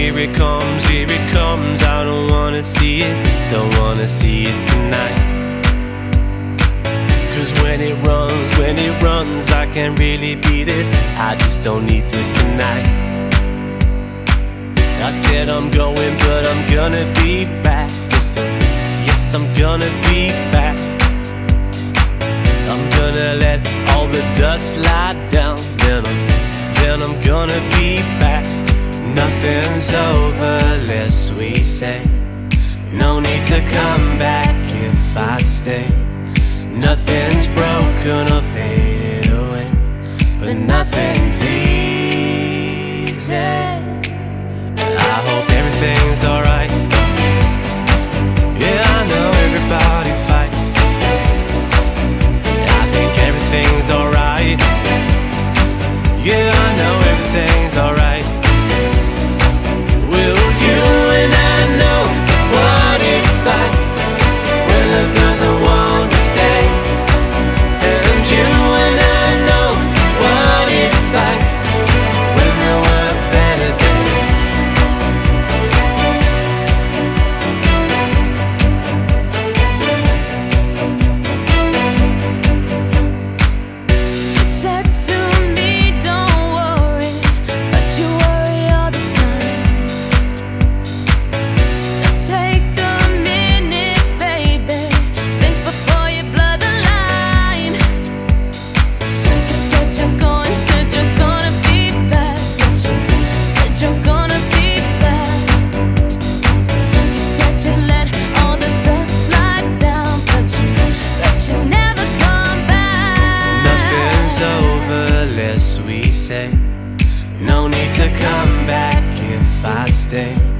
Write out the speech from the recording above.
here it comes, I don't wanna see it, don't wanna see it tonight. Cause when it runs, I can't really beat it, I just don't need this tonight. I said I'm going, but I'm gonna be back. Yes, I'm gonna be back. I'm gonna let all the dust lie down, then I'm gonna be back. Nothing's over, lest we say. No need to come back if I stay. Nothing's broken or faded away, but nothing's easy. I hope everything's alright. Yeah, I know everybody fights. I think everything's alright. Yeah, I know everything's alright. Will you and I know what it's like when love doesn't want to stay? And you and I know what it's like when there were better days. You said to me, don't worry, but you worry all the time. Just take a minute, baby, think before you blur the line. You said you're gonna be back. Yes, you said you're gonna be back. You said you'd let all the dust slide down, but you never come back. Nothing's over, lest we say. No need to come back if I stay.